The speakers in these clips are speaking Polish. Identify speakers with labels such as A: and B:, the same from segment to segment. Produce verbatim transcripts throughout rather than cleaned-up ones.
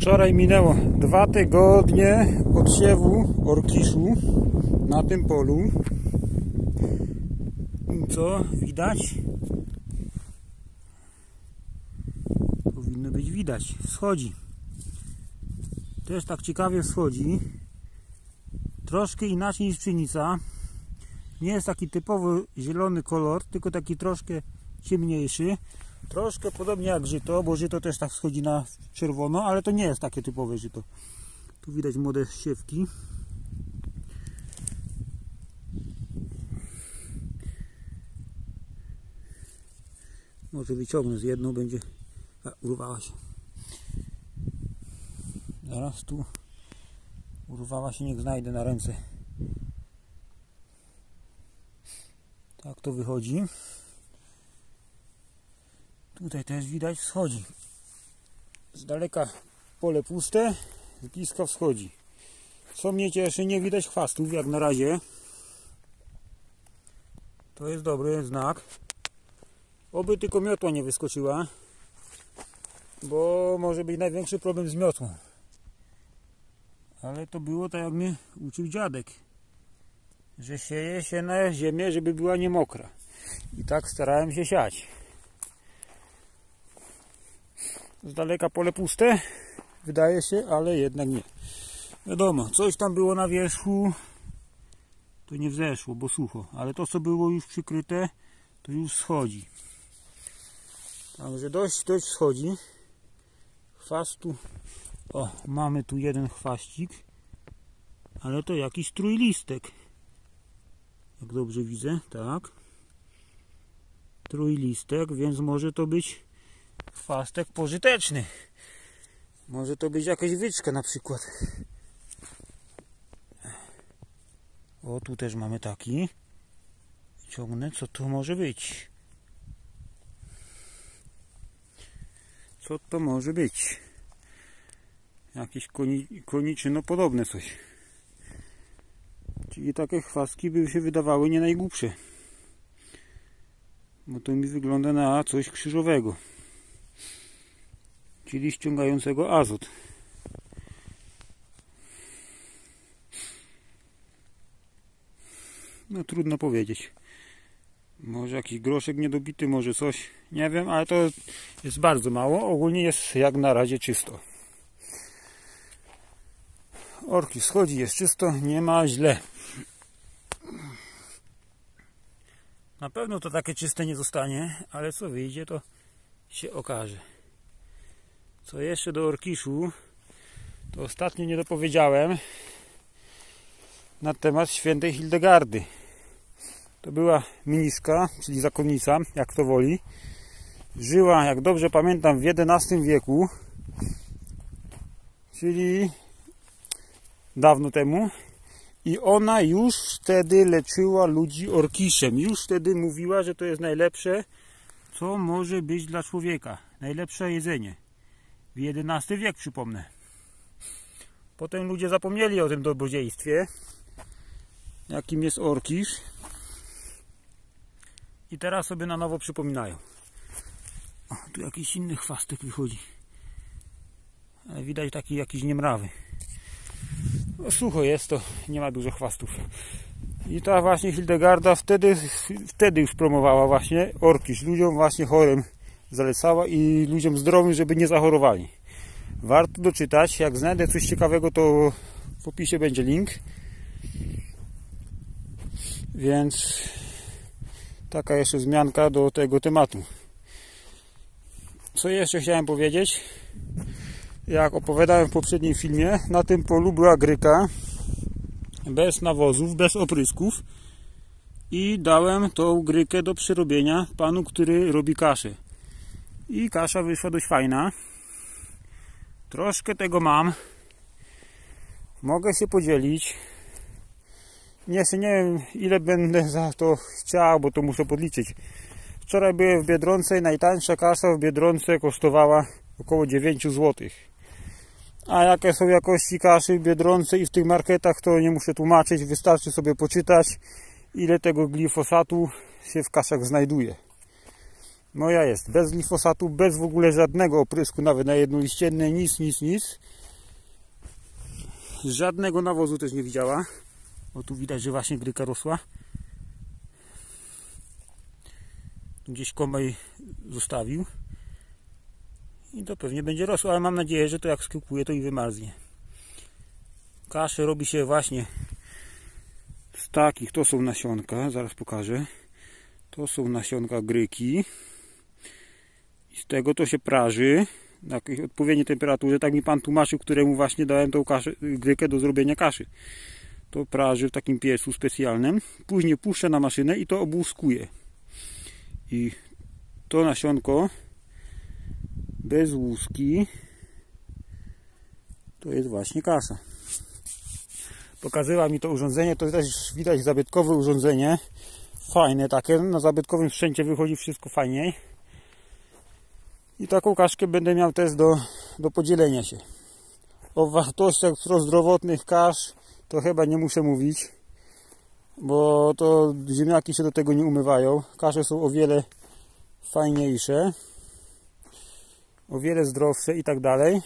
A: Wczoraj minęło dwa tygodnie odsiewu orkiszu na tym polu. I co widać? Powinno być widać. Wschodzi. Też tak ciekawie wschodzi. Troszkę inaczej niż pszenica. Nie jest taki typowo zielony kolor, tylko taki troszkę ciemniejszy. Troszkę podobnie jak żyto, bo żyto też tak schodzi na czerwono, ale to nie jest takie typowe żyto. Tu widać młode siewki. Może wyciągnę z jedną, będzie... A, urwała się. Zaraz tu urwała się, niech znajdę na ręce. Tak to wychodzi. Tutaj też widać wschodzi. Z daleka pole puste, z bliska wschodzi. Co mnie cieszy, nie widać chwastów jak na razie. To jest dobry znak. Oby tylko miotła nie wyskoczyła, bo może być największy problem z miotłą. Ale to było tak, jak mnie uczył dziadek, że sieje się na ziemię, żeby była nie mokra. I tak starałem się siać. Z daleka pole puste, wydaje się, ale jednak nie. Wiadomo, coś tam było na wierzchu, to nie wzeszło, bo sucho, ale to, co było już przykryte, to już schodzi. Także dość, dość schodzi. Chwastu, o, mamy tu jeden chwaścik, ale to jakiś trójlistek. Jak dobrze widzę, tak. Trójlistek, więc może to być chwastek pożyteczny. Może to być jakaś wyczka na przykład. O, tu też mamy taki. Ciągnę, co to może być? Co to może być? Jakieś koni, koniczyno podobne coś. Czyli takie chwastki by się wydawały nie najgłupsze. Bo to mi wygląda na coś krzyżowego. Czyli ściągającego azot. No trudno powiedzieć. Może jakiś groszek niedobity, może coś. Nie wiem, ale to jest bardzo mało. Ogólnie jest jak na razie czysto. Orki schodzi, jest czysto, nie ma źle. Na pewno to takie czyste nie zostanie, ale co wyjdzie, to się okaże. Co jeszcze do orkiszu, to ostatnio nie dopowiedziałem na temat świętej Hildegardy. To była mniszka, czyli zakonnica, jak to woli. Żyła, jak dobrze pamiętam, w jedenastym wieku, czyli dawno temu. I ona już wtedy leczyła ludzi orkiszem. Już wtedy mówiła, że to jest najlepsze, co może być dla człowieka. Najlepsze jedzenie. W jedenastym wiek, przypomnę. Potem ludzie zapomnieli o tym dobrodziejstwie, jakim jest orkisz. I teraz sobie na nowo przypominają. O, tu jakiś inny chwastek wychodzi. Ale widać taki jakiś niemrawy. No, sucho jest, to nie ma dużo chwastów. I ta właśnie Hildegarda wtedy, wtedy już promowała właśnie orkisz. Ludziom właśnie chorym zalecała i ludziom zdrowym, żeby nie zachorowali. Warto doczytać. Jak znajdę coś ciekawego, to w opisie będzie link. Więc taka jeszcze wzmianka do tego tematu. Co jeszcze chciałem powiedzieć? Jak opowiadałem w poprzednim filmie, na tym polu była gryka bez nawozów, bez oprysków i dałem tą grykę do przerobienia panu, który robi kaszę. I kasza wyszła dość fajna. Troszkę tego mam. Mogę się podzielić. Nie, nie wiem, ile będę za to chciał, bo to muszę podliczyć. Wczoraj byłem w Biedronce i najtańsza kasza w Biedronce kosztowała około dziewięć złotych. A jakie są jakości kaszy w Biedronce i w tych marketach, to nie muszę tłumaczyć. Wystarczy sobie poczytać, ile tego glifosatu się w kaszach znajduje. Moja jest bez glifosatu, bez w ogóle żadnego oprysku, nawet na jednoliścienne, nic, nic, nic. Żadnego nawozu też nie widziała. O, tu widać, że właśnie gryka rosła. Gdzieś kombaj zostawił. I to pewnie będzie rosło, ale mam nadzieję, że to jak skiełkuje, to i wymarznie. Kaszę robi się właśnie z takich, to są nasionka, zaraz pokażę. To są nasionka gryki. I z tego to się praży na jakiejś odpowiedniej temperaturze. Tak mi pan tłumaczył, któremu właśnie dałem tą kaszę, grykę do zrobienia kaszy. To praży w takim piecu specjalnym. Później puszczę na maszynę i to obłuskuje. I to nasionko bez łuski to jest właśnie kasza. Pokazywała mi to urządzenie, to też widać zabytkowe urządzenie. Fajne takie, na zabytkowym sprzęcie wychodzi wszystko fajniej. I taką kaszkę będę miał też do, do podzielenia się. O wartościach prozdrowotnych kasz to chyba nie muszę mówić, bo to ziemniaki się do tego nie umywają. Kasze są o wiele fajniejsze, o wiele zdrowsze i tak dalej.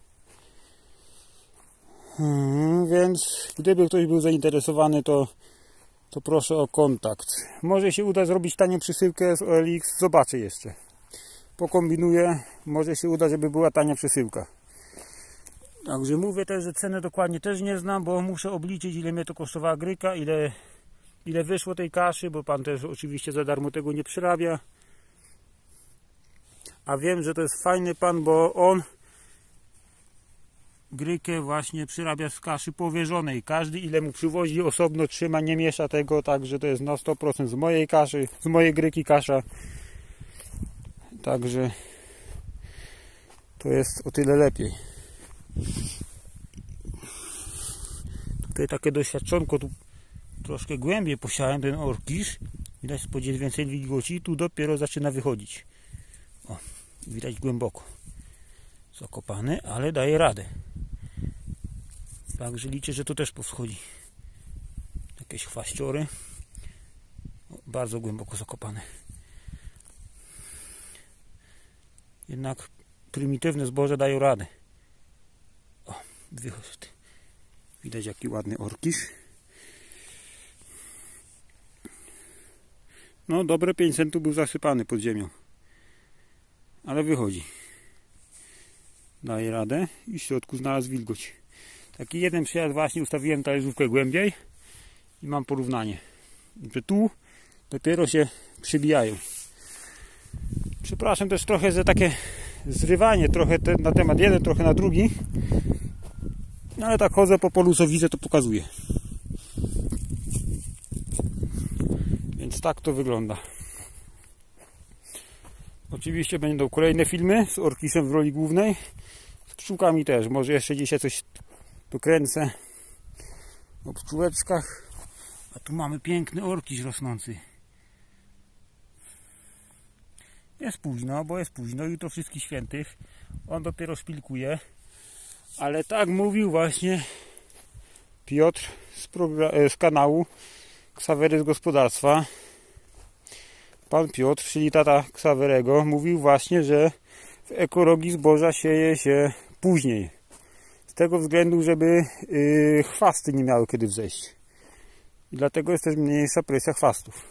A: Hmm, więc gdyby ktoś był zainteresowany, to, to proszę o kontakt. Może się uda zrobić tanią przesyłkę z O L X, zobaczę jeszcze. Pokombinuję, może się uda, żeby była tania przesyłka. Także mówię też, że cenę dokładnie też nie znam, bo muszę obliczyć, ile mnie to kosztowała gryka, ile, ile wyszło tej kaszy, bo pan też oczywiście za darmo tego nie przyrabia. A wiem, że to jest fajny pan, bo on grykę właśnie przyrabia z kaszy powierzonej. Każdy ile mu przywozi osobno trzyma, nie miesza tego, także to jest na sto procent z mojej kaszy, z mojej gryki kasza. Także to jest o tyle lepiej. Tutaj takie doświadczonko, tu troszkę głębiej posiałem ten orkisz. Widać, spodziewać więcej wilgoci, tu dopiero zaczyna wychodzić. O, widać głęboko zakopany, ale daje radę. Także liczę, że to też powschodzi. Jakieś chwaściory. O, bardzo głęboko zakopane. Jednak prymitywne zboże dają radę. O, wychodzi. Widać, jaki ładny orkisz. No, dobre pięć centów był zasypany pod ziemią. Ale wychodzi. Daje radę i w środku znalazł wilgoć. Taki jeden przejazd właśnie ustawiłem talerzówkę głębiej i mam porównanie, że tu dopiero się przybijają. Przepraszam też trochę za takie zrywanie, trochę te, na temat jeden, trochę na drugi, no ale tak chodzę po polu, co widzę, to pokazuję. Więc tak to wygląda. Oczywiście będą kolejne filmy z orkiszem w roli głównej, z pszczółkami też, może jeszcze dzisiaj coś dokręcę o pszczółeczkach. A tu mamy piękny orkisz rosnący. Jest późno, bo jest późno, jutro wszystkich świętych. On dopiero szpilkuje. Ale tak mówił właśnie Piotr z, z kanału Ksawery z gospodarstwa. Pan Piotr, czyli tata Ksawerego, mówił właśnie, że w ekologii zboża sieje się później. Z tego względu, żeby yy, chwasty nie miały kiedy wzejść. I dlatego jest też mniejsza presja chwastów.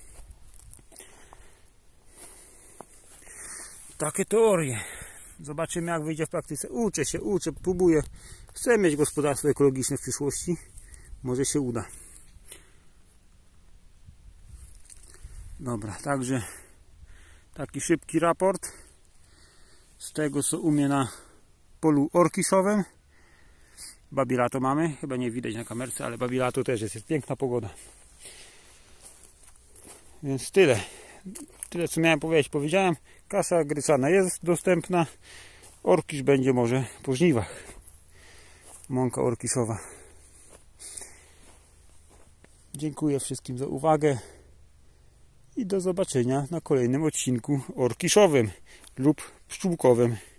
A: Takie teorie. Zobaczymy, jak wyjdzie w praktyce. Uczę się, uczę, próbuję. Chcę mieć gospodarstwo ekologiczne w przyszłości. Może się uda. Dobra, także taki szybki raport z tego, co u mnie na polu orkiszowym. Babilato mamy, chyba nie widać na kamerce, ale babilato też jest, jest piękna pogoda. Więc tyle. Tyle, co miałem powiedzieć, powiedziałem. Kasza gryczana jest dostępna. Orkisz będzie może po żniwach. Mąka orkiszowa. Dziękuję wszystkim za uwagę i do zobaczenia na kolejnym odcinku orkiszowym lub pszczółkowym.